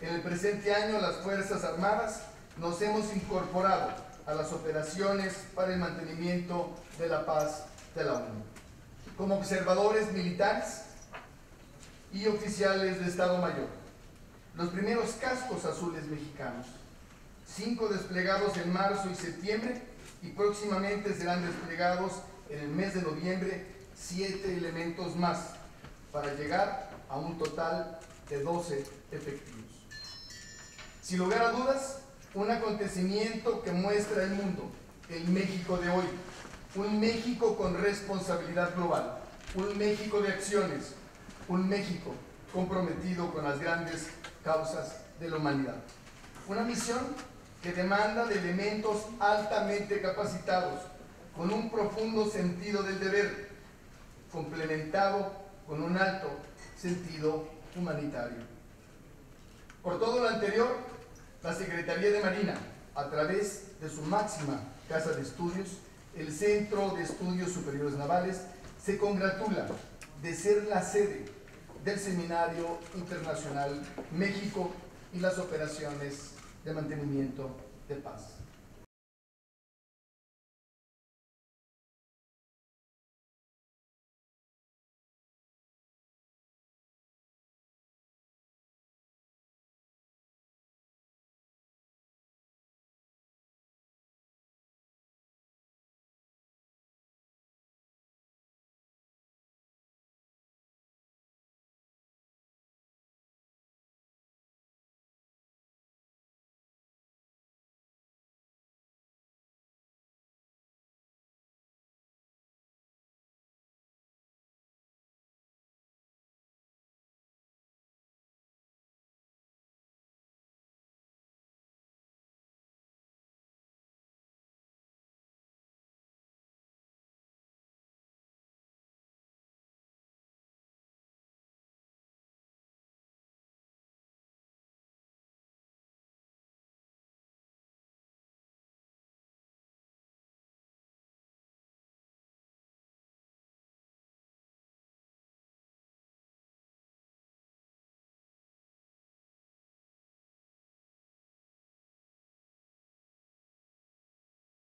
En el presente año, las Fuerzas Armadas nos hemos incorporado a las operaciones para el mantenimiento de la paz de la ONU, como observadores militares y oficiales de Estado Mayor. Los primeros cascos azules mexicanos, 5 desplegados en marzo y septiembre, y próximamente serán desplegados en el mes de noviembre 7 elementos más, para llegar a un total de 12 efectivos. Sin lugar a dudas, un acontecimiento que muestra al mundo el México de hoy, un México con responsabilidad global, un México de acciones, un México comprometido con las grandes causas de la humanidad. Una misión que demanda de elementos altamente capacitados, con un profundo sentido del deber, complementado con un alto sentido humanitario. Por todo lo anterior, la Secretaría de Marina, a través de su máxima casa de estudios, el Centro de Estudios Superiores Navales, se congratula de ser la sede del Seminario Internacional México y las operaciones de mantenimiento de paz.